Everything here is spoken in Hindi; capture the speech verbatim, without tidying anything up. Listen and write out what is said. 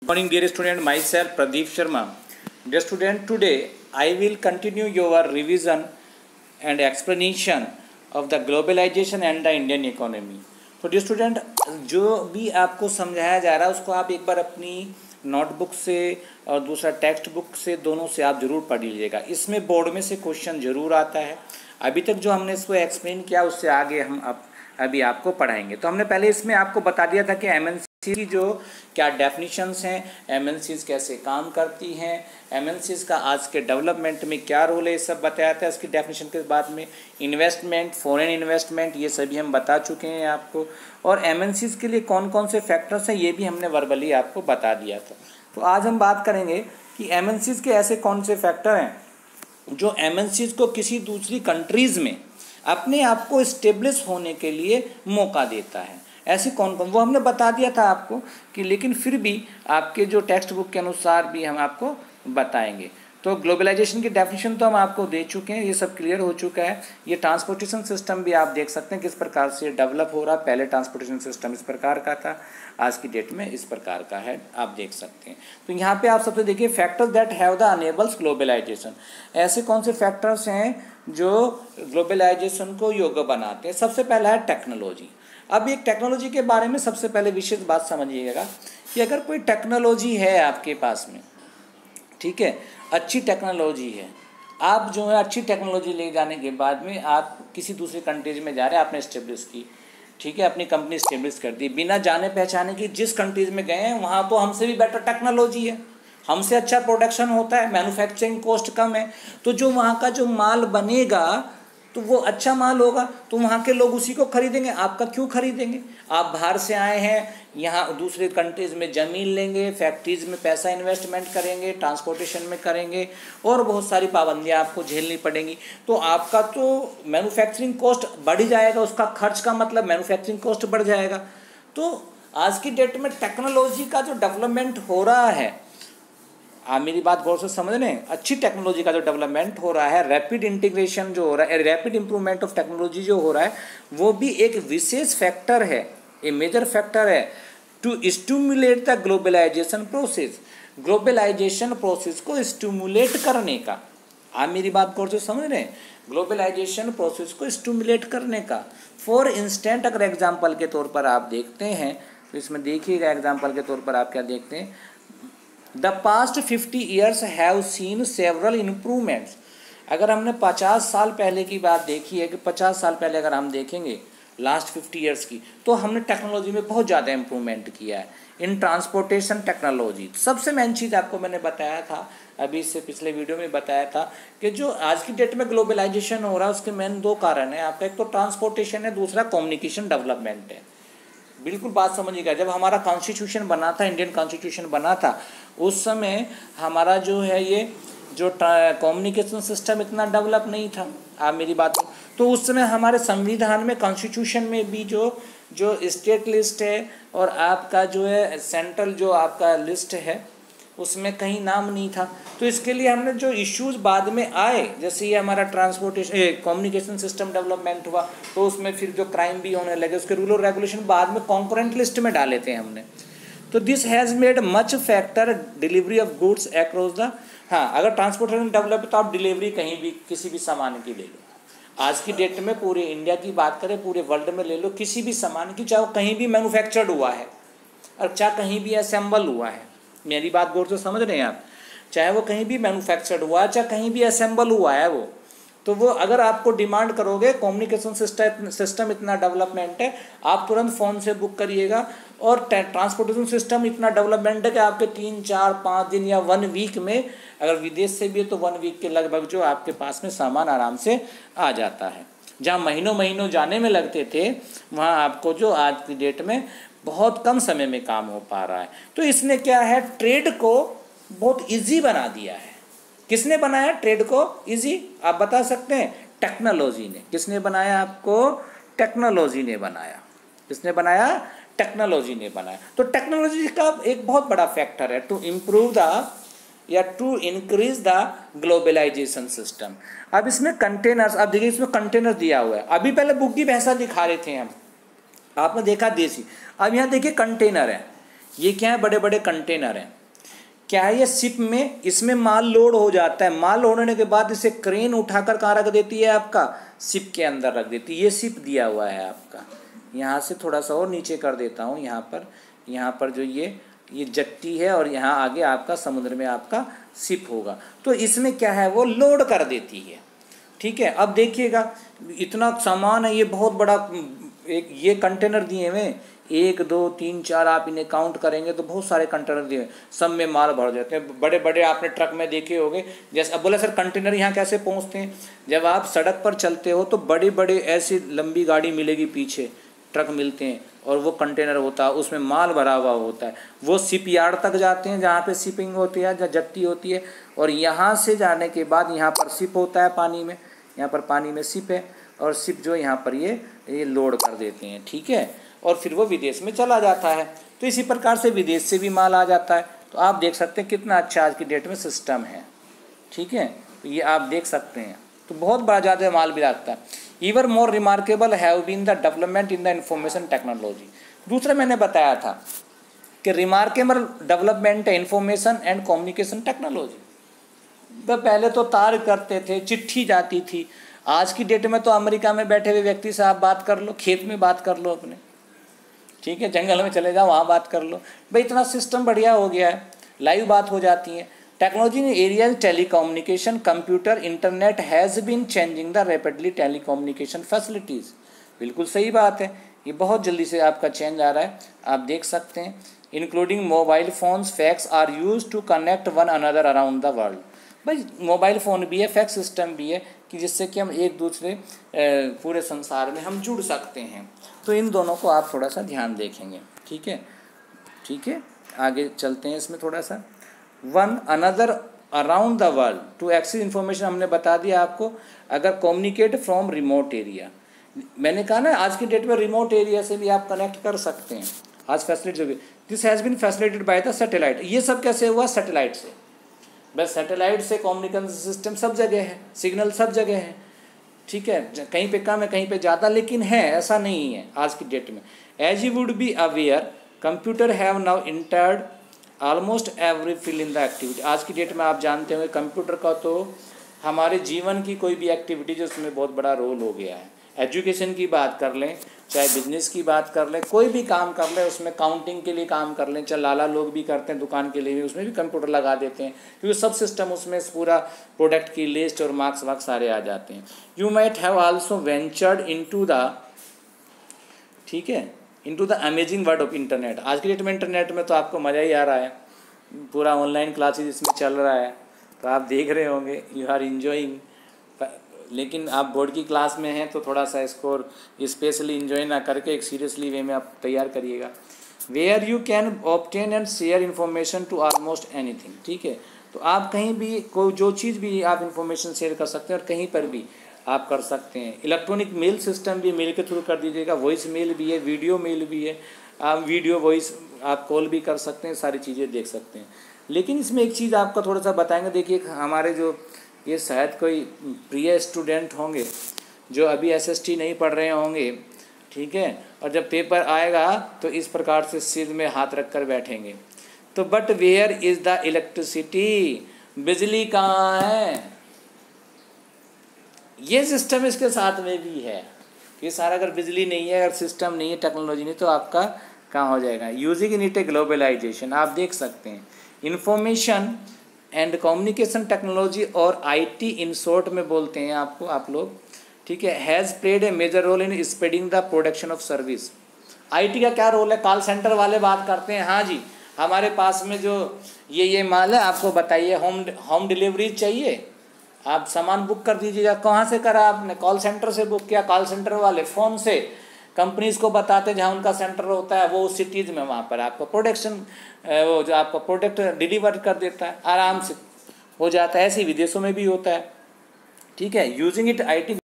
Morning, dear student. Myself Pradeep Sharma. Dear student, today I will continue your revision and explanation of the globalization and the Indian economy. तो डियर स्टूडेंट, जो भी आपको समझाया जा रहा है उसको आप एक बार अपनी नोटबुक से और दूसरा टेक्स्ट बुक से, दोनों से आप ज़रूर पढ़ लीजिएगा। इसमें बोर्ड में से क्वेश्चन ज़रूर आता है। अभी तक जो हमने इसको एक्सप्लेन किया उससे आगे हम अब अभी आपको पढ़ाएंगे। तो हमने पहले इसमें आपको बता दिया था कि एमएनसी की जो क्या डेफिनेशंस हैं, एमएनसीज कैसे काम करती हैं, एमएनसीज का आज के डेवलपमेंट में क्या रोल है, ये सब बताया था। इसकी डेफिनेशन के बाद में इन्वेस्टमेंट, फॉरेन इन्वेस्टमेंट, ये सभी हम बता चुके हैं आपको। और एमएनसीज के लिए कौन कौन से फैक्टर्स हैं ये भी हमने वर्बली आपको बता दिया था। तो आज हम बात करेंगे कि एमएनसीज के ऐसे कौन से फैक्टर हैं जो एमएनसीज को किसी दूसरी कंट्रीज़ में अपने आप को इस्टेब्लिश होने के लिए मौका देता है। ऐसे कौन कौन, वो हमने बता दिया था आपको कि, लेकिन फिर भी आपके जो टेक्स्ट बुक के अनुसार भी हम आपको बताएंगे। तो ग्लोबलाइजेशन की डेफिनेशन तो हम आपको दे चुके हैं, ये सब क्लियर हो चुका है। ये ट्रांसपोर्टेशन सिस्टम भी आप देख सकते हैं किस प्रकार से डेवलप हो रहा है। पहले ट्रांसपोर्टेशन सिस्टम इस प्रकार का था, आज की डेट में इस प्रकार का है, आप देख सकते हैं। तो यहाँ पे आप सबसे देखिए, factors that have the enables globalisation. ऐसे कौन से फैक्टर्स हैं जो ग्लोबलाइजेशन को योग्य बनाते हैं। सबसे पहला है टेक्नोलॉजी। अब एक टेक्नोलॉजी के बारे में सबसे पहले विशेष बात समझिएगा कि अगर कोई टेक्नोलॉजी है आपके पास में, ठीक है, अच्छी टेक्नोलॉजी है, आप जो है अच्छी टेक्नोलॉजी ले जाने के बाद में आप किसी दूसरी कंट्रीज में जा रहे हैं, आपने इस्टेब्लिश की, ठीक है, अपनी कंपनी इस्टेब्लिश कर दी, बिना जाने पहचाने की जिस कंट्रीज में गए हैं वहाँ तो हमसे भी बेटर टेक्नोलॉजी है, हमसे अच्छा प्रोडक्शन होता है, मैन्युफैक्चरिंग कॉस्ट कम है, तो जो वहाँ का जो माल बनेगा तो वो अच्छा माल होगा, तो वहाँ के लोग उसी को खरीदेंगे। आपका क्यों खरीदेंगे? आप बाहर से आए हैं, यहाँ दूसरे कंट्रीज़ में ज़मीन लेंगे, फैक्ट्रीज़ में पैसा इन्वेस्टमेंट करेंगे, ट्रांसपोर्टेशन में करेंगे और बहुत सारी पाबंदियाँ आपको झेलनी पड़ेंगी। तो आपका तो मैन्युफैक्चरिंग कॉस्ट बढ़ जाएगा, उसका खर्च का मतलब मैन्युफैक्चरिंग कॉस्ट बढ़ जाएगा। तो आज की डेट में टेक्नोलॉजी का जो डेवलपमेंट हो रहा है, आप मेरी बात गौर से समझ रहे हैं, अच्छी टेक्नोलॉजी का जो डेवलपमेंट हो रहा है, रैपिड इंटीग्रेशन जो हो रहा है, रैपिड इंप्रूवमेंट ऑफ टेक्नोलॉजी जो हो रहा है, वो भी एक विशेष फैक्टर है, ए मेजर फैक्टर है to stimulate the globalisation process. Globalisation process को स्टिमुलेट करने का, आप मेरी बात गौर से समझ रहे हैं, ग्लोबलाइजेशन प्रोसेस को स्टिमुलेट करने का। फॉर इंस्टेंट अगर एग्जाम्पल के तौर पर आप देखते हैं तो इसमें देखिएगा, एग्जाम्पल के तौर पर आप क्या देखते हैं, the past fifty years have seen several improvements. अगर हमने पचास साल पहले की बात देखी है कि पचास साल पहले अगर हम देखेंगे लास्ट फिफ्टी ईयर्स की, तो हमने टेक्नोलॉजी में बहुत ज़्यादा इम्प्रूवमेंट किया है। इन ट्रांसपोर्टेशन टेक्नोलॉजी सबसे मेन चीज़ आपको मैंने बताया था, अभी इससे पिछले वीडियो में बताया था कि जो आज की डेट में ग्लोबलाइजेशन हो रहा है उसके मेन दो कारण हैं आपका, एक तो ट्रांसपोर्टेशन है, दूसरा कम्युनिकेशन डेवलपमेंट है। बिल्कुल बात समझिएगा, जब हमारा कॉन्स्टिट्यूशन बना था, इंडियन कॉन्स्टिट्यूशन बना था, उस समय हमारा जो है ये जो कम्युनिकेशन सिस्टम इतना डेवलप नहीं था। आप मेरी बात, तो उस समय हमारे संविधान में, कॉन्स्टिट्यूशन में भी जो जो स्टेट लिस्ट है और आपका जो है सेंट्रल जो आपका लिस्ट है उसमें कहीं नाम नहीं था। तो इसके लिए हमने जो इश्यूज बाद में आए, जैसे ये हमारा ट्रांसपोर्टेशन कम्युनिकेशन सिस्टम डेवलपमेंट हुआ, तो उसमें फिर जो क्राइम भी होने लगे, उसके रूल और रेगुलेशन बाद में कॉन्करेंट लिस्ट में डाले थे हमने। तो this has made much factor delivery of goods across the, हाँ, अगर ट्रांसपोर्टेशन डेवलप है तो आप डिलीवरी कहीं भी किसी भी सामान की ले लो। आज की डेट में पूरे इंडिया की बात करें, पूरे वर्ल्ड में ले लो किसी भी सामान की, चाहे वो कहीं भी मैन्युफैक्चर्ड हुआ है और चाहे कहीं भी असेंबल हुआ है, मेरी बात गौर से समझ रहे हैं आप, चाहे वो कहीं भी मैन्युफैक्चर्ड हुआ है, चाहे कहीं भी असेंबल हुआ है वो, तो वो अगर आपको डिमांड करोगे, कम्युनिकेशन सिस्टम सिस्टम इतना डेवलपमेंट है, आप तुरंत फ़ोन से बुक करिएगा। और ट्रांसपोर्टेशन सिस्टम इतना डेवलपमेंट है कि आपके तीन चार पाँच दिन या वन वीक में, अगर विदेश से भी है तो वन वीक के लगभग जो आपके पास में सामान आराम से आ जाता है। जहाँ महीनों महीनों जाने में लगते थे, वहाँ आपको जो आज की डेट में बहुत कम समय में काम हो पा रहा है। तो इसने क्या है, ट्रेड को बहुत ईजी बना दिया है। किसने बनाया ट्रेड को ईजी, आप बता सकते हैं? टेक्नोलॉजी ने। किसने बनाया आपको? टेक्नोलॉजी ने बनाया। किसने बनाया? टेक्नोलॉजी ने बनाया। तो टेक्नोलॉजी का एक बहुत बड़ा फैक्टर है टू इम्प्रूव द या to increase the globalisation system. अब इसमें कंटेनर्स, अब देखिए इसमें कंटेनर दिया हुआ है। अभी पहले बुक की भाषा दिखा रहे थे हम, आपने देखा देसी, अब यहाँ देखिए कंटेनर है। ये क्या है, बड़े बड़े कंटेनर हैं। क्या है ये, शिप में इसमें माल लोड हो जाता है। माल लोड होने के बाद इसे क्रेन उठाकर कहाँ रख देती है, आपका शिप के अंदर रख देती है। ये शिप दिया हुआ है आपका, यहाँ से थोड़ा सा और नीचे कर देता हूँ। यहाँ पर यहाँ पर जो ये ये जट्टी है और यहाँ आगे आपका समुद्र में आपका शिप होगा। तो इसमें क्या है, वो लोड कर देती है। ठीक है, अब देखिएगा इतना सामान है, ये बहुत बड़ा एक ये कंटेनर दिए हुए, एक दो तीन चार, आप इन्हें काउंट करेंगे तो बहुत सारे कंटेनर दिए, सब में माल भर जाते हैं। बड़े बड़े आपने ट्रक में देखे होंगे। जैसे अब बोला सर कंटेनर यहाँ कैसे पहुँचते हैं, जब आप सड़क पर चलते हो तो बड़ी बड़ी ऐसी लंबी गाड़ी मिलेगी, पीछे ट्रक मिलते हैं और वो कंटेनर होता है, उसमें माल भरा हुआ होता है। वो शिप यार्ड तक जाते हैं जहाँ पे शिपिंग होती है, जहाँ जट्टी होती है, और यहाँ से जाने के बाद यहाँ पर शिप होता है पानी में, यहाँ पर पानी में शिप है, और शिप जो यहाँ पर ये ये लोड कर देते हैं। ठीक है, और फिर वो विदेश में चला जाता है। तो इसी प्रकार से विदेश से भी माल आ जाता है। तो आप देख सकते हैं कितना अच्छा आज की डेट में सिस्टम है। ठीक है, तो ये आप देख सकते हैं, तो बहुत बड़ा ज़्यादा माल भी आता है। Ever more remarkable have been the development in the information technology. दूसरा मैंने बताया था कि रिमार्केबल डेवलपमेंट है इंफॉर्मेशन एंड कम्युनिकेशन टेक्नोलॉजी। तो पहले तो तार करते थे, चिट्ठी जाती थी। आज की डेट में तो अमेरिका में बैठे हुए व्यक्ति से आप बात कर लो, खेत में बात कर लो अपने, ठीक है, जंगल में चले जाओ वहाँ बात कर लो भाई। इतना सिस्टम बढ़िया हो गया है, लाइव बात हो जाती है। Technology in areas telecommunication, computer, internet has been changing the rapidly telecommunication facilities. बिल्कुल सही बात है, ये बहुत जल्दी से आपका चेंज आ रहा है, आप देख सकते हैं। Including mobile phones, fax are use to connect one another around the world. भाई मोबाइल फ़ोन भी है, फैक्स सिस्टम भी है कि जिससे कि हम एक दूसरे पूरे संसार में हम जुड़ सकते हैं। तो इन दोनों को आप थोड़ा सा ध्यान देखेंगे। ठीक है, ठीक है, आगे चलते हैं इसमें थोड़ा सा। One another around the world to access information, हमने बता दिया आपको। अगर कम्युनिकेट फ्रॉम रिमोट एरिया, मैंने कहा ना आज की डेट में रिमोट एरिया से भी आप कनेक्ट कर सकते हैं। आज फैसिलिटी होगी, this has been facilitated by the satellite. ये सब कैसे हुआ, सैटेलाइट से। बस सैटेलाइट से कम्युनिकेशन सिस्टम सब जगह है, सिग्नल सब जगह है। ठीक है, कहीं पे कम है कहीं पे ज़्यादा, लेकिन है, ऐसा नहीं है आज की डेट में। As you would be aware, computer have now entered almost every field in the activity. आज की डेट में आप जानते होंगे कंप्यूटर का तो हमारे जीवन की कोई भी एक्टिविटी जो उसमें बहुत बड़ा रोल हो गया है। एजुकेशन की बात कर लें, चाहे बिजनेस की बात कर लें, कोई भी काम कर लें, उसमें काउंटिंग के लिए काम कर लें, चाहे लाला लोग भी करते हैं दुकान के लिए भी, उसमें भी कंप्यूटर लगा देते हैं, क्योंकि सब सिस्टम उसमें पूरा प्रोडक्ट की लिस्ट और मार्क्स वार्क्स सारे आ जाते हैं। You might have also ventured into the, ठीक है, into the amazing world of internet. आज की डेट में इंटरनेट में तो आपको मज़ा ही आ रहा है, पूरा ऑनलाइन क्लासेज इसमें चल रहा है, तो आप देख रहे होंगे, यू आर इंजॉइंग। लेकिन आप बोर्ड की क्लास में हैं तो थोड़ा सा इसको स्पेशली इंजॉय ना करके एक सीरियसली वे में आप तैयार करिएगा। Where you can obtain and share information to almost anything. ठीक है, तो आप कहीं भी कोई जो चीज़ भी आप इन्फॉर्मेशन शेयर कर सकते हैं और कहीं पर भी आप कर सकते हैं। इलेक्ट्रॉनिक मेल सिस्टम भी मेल के थ्रू कर दीजिएगा, वॉइस मेल भी है, वीडियो मेल भी है, आप वीडियो वॉइस आप कॉल भी कर सकते हैं, सारी चीज़ें देख सकते हैं। लेकिन इसमें एक चीज़ आपका थोड़ा सा बताएंगे। देखिए हमारे जो ये शायद कोई प्रिय स्टूडेंट होंगे जो अभी एसएसटी नहीं पढ़ रहे होंगे, ठीक है, और जब पेपर आएगा तो इस प्रकार से सिर में हाथ रख कर बैठेंगे। तो but where is the electricity, बिजली कहाँ है? ये सिस्टम इसके साथ में भी है। ये सारा अगर बिजली नहीं है, अगर सिस्टम नहीं है, टेक्नोलॉजी नहीं, तो आपका कहाँ हो जाएगा। Using in it a globalization, आप देख सकते हैं इंफॉर्मेशन एंड कम्युनिकेशन टेक्नोलॉजी और आईटी इन शॉर्ट में बोलते हैं आपको आप लोग, ठीक है, has played a major role in spreading the production of service. IT का क्या रोल है? कॉल सेंटर वाले बात करते हैं, हाँ जी हमारे पास में जो ये ये माल है आपको बताइए, होम होम डिलीवरी चाहिए, आप सामान बुक कर दीजिएगा। कहाँ से करा आपने? कॉल सेंटर से बुक किया। कॉल सेंटर वाले फ़ोन से कंपनीज को बताते जहाँ उनका सेंटर होता है, वो उस सिटीज़ में वहाँ पर आपका प्रोडक्शन वो जो आपका प्रोडक्ट डिलीवर कर देता है, आराम से हो जाता है। ऐसे ही विदेशों में भी होता है, ठीक है। Using it IT